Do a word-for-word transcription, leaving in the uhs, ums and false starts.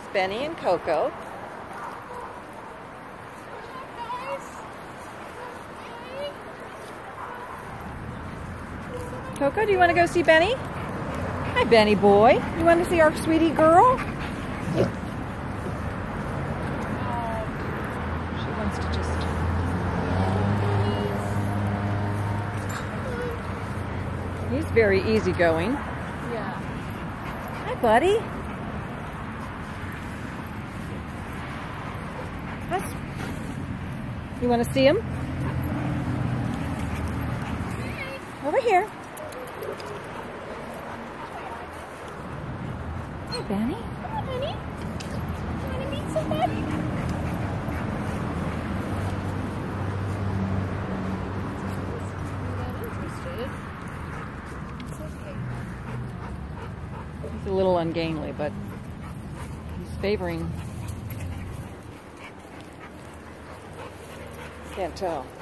Benny and Coco. Coco, do you want to go see Benny? Hi, Benny boy. You want to see our sweetie girl? She wants to just... He's very easygoing. Yeah. Hi, buddy. That's... You want to see him? Over here. Hi, Benny. Come on, honey. You want to meet somebody? Not interested. It's okay. He's a little ungainly, but he's favoring. Can't tell.